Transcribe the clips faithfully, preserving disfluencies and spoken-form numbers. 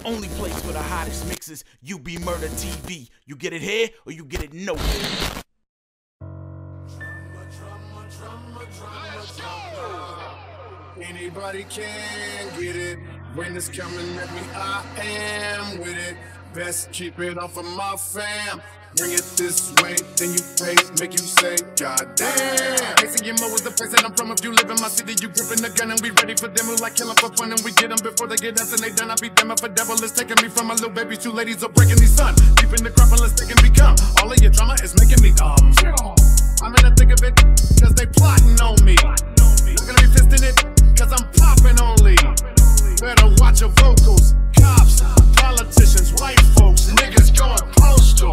only place for the hottest mixes, UBMurdaTV. You get it here or you get it nowhere. Anybody can get it. When it's coming at me, I am with it. Best keep it off of my fam. Bring it this way, then you pay, make you say, God damn. A C M O is the place that I'm from. If you live in my city, you gripping the gun and we ready for them. We like killing for fun and we get them before they get us and they done. I be them if a devil is taking me from my little baby. Two ladies are breaking me, son. Deep in the crop unless they can become. All of your drama is making me dumb. I'm in the thick of it, cause they plotting on me. I'm gonna be fisting it, cause I'm popping only. Better watch your vocals. Cops, politicians, white folks, niggas going postal.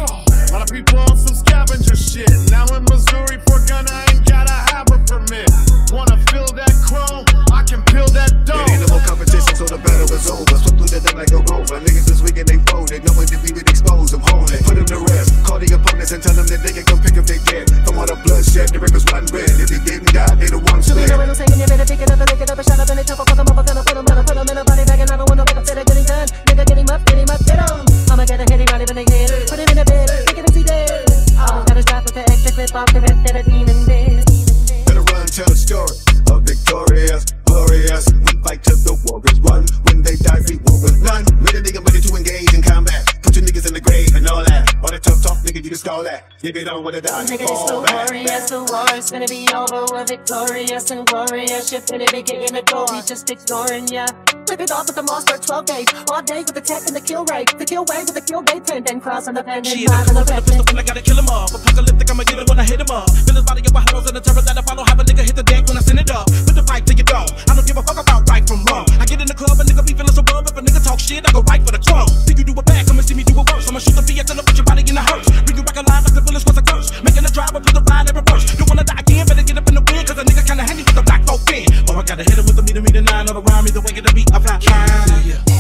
A lot of people on some scavenger shit. Now in Missouri, for gun, I ain't gotta have a permit. Wanna feel that chrome? I can peel that dough. It ain't no more competition, so the battle is over. Slip through the deck like a rover. Niggas this weekend they folded. No one did we would expose them, hold it. Put them to rest. Call the opponents and tell them that they can come pick up their dead. From all the bloodshed, the rivers run red. If they didn't die, they the ones split. You know what I'm saying? You better pick it up and lick it up and shut up and they tough. Put them up, gonna put them in, put them in a body bag and I don't want no backup. Said I get it done. Nigga, get him up, get him up, get on. I'ma get a heady body when they hit it. Put it in the bed, pick it and see dead. I gotta stop with the extra clip off the rest that a demon did. Better run, tell the story of victorious, glorious. We fight till the warriors run. When they die, we war with none. Made a nigga ready to engage in combat. Put your niggas in the grave and all that. All the tough talk, nigga, you can stall that. If you don't wanna die, nigga, it's the warriors, the war is gonna be over. We're victorious and glorious. Shit finna be getting the door. We just ignoring ya. Flip it off with the monster twelve days. All day with the tech and the kill rate. The kill wave with the kill bait pen. Then cross on the pen and drive on the red pen. I gotta kill him off. Apocalyptic, I'ma get it when I hit him up. Feel his body of holes and the terror that I follow. Have a nigga hit the deck when I send it up. Put the pipe to your dome. I don't give a fuck about right from wrong. I get in the club, a nigga be feeling so bum. If a nigga talk shit, I go right for the throne. Think you do it bad, come and see me do it worse. I'ma shoot the V X and I'll put your body in the hearse. Bring you back alive like the bullets was a curse. Making a drive up to the ride and reverse. You wanna die again, better get up in the wind. Cause a nigga kinda handy with the black folk fin. Or I gotta hit him with the meter, meter nine. Or around me, the way of the beat, I've had time.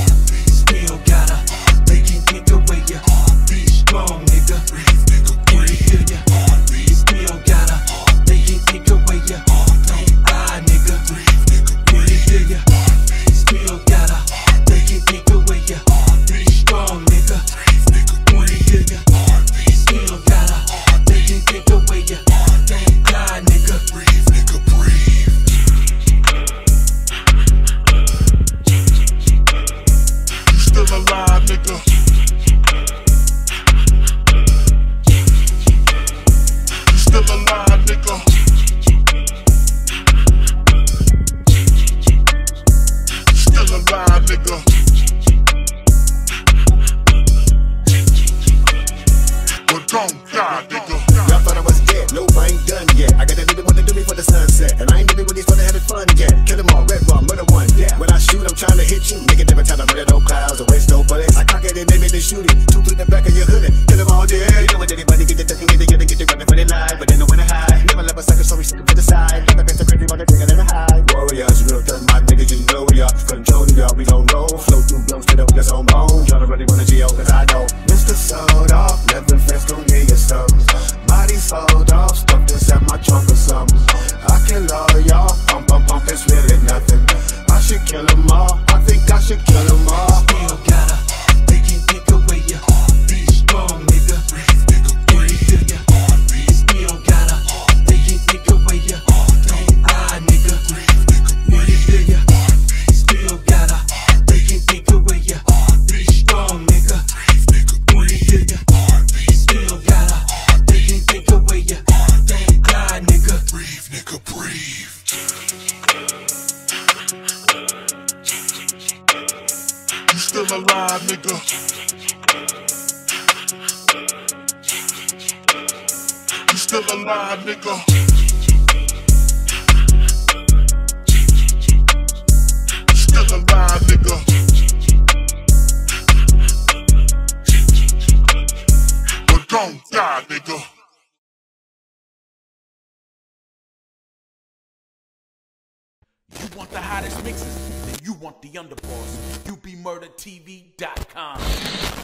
Still gotta, they can't take away ya. Be strong, nigga. Breathe, nigga. Breathe, ya. Still gotta, they can't take away ya. Don't lie, nigga. Breathe, ya. Still gotta, they can't take away ya. Be strong, nigga. Breathe, ya. Still gotta, they can't take away ya. Don't lie, nigga. Breathe, nigga. Breathe. Still alive, nigga. You still alive, nigga. You still alive, nigga. But don't die, nigga. Y'all thought I was dead, no, I ain't done yet. I got a nigga want to do me for the sunset. And I ain't even really started having fun yet. Kill them all, red rum, murder one, yeah. When I shoot, I'm trying to hit you. Nigga never time to murder no clouds or waste no bullets. I cock it and they made the shooting. Two through the back of your hood. Kill them all dead. You know what anybody get the ducking, get together, get the running for their life. But they know when to hide. Never let a sucker, so we stick to the side. Never been so crazy, but they take a little high. Warriors, real done, my niggas, you know we are. Control y'all, we don't roll. Flow through blows to the that's on bone. Tryna really wanna G O, cause I know. Mister Sold Off, leather vest, gon' get you some. Body sold off, stuff this at my trunk or something. I kill all y'all, pump, pump, pump, it's really nothing. I should kill them all, I think I should kill them all. Still gotta, they can't take away ya. Be strong, nigga. Breathe, ya. Still gotta, they can't take away ya. Don't lie, nigga. Breathe, ya. Still gotta, they can't take away ya. Be strong, nigga. Breathe, ya. Still gotta, they can't take away ya. Don't lie, nigga. Breathe, nigga, breathe. You still alive, nigga. You still alive, nigga. You still alive, nigga. But don't die, nigga. You want the hottest mixes? Then you want the underboss. U B Murda T V dot com.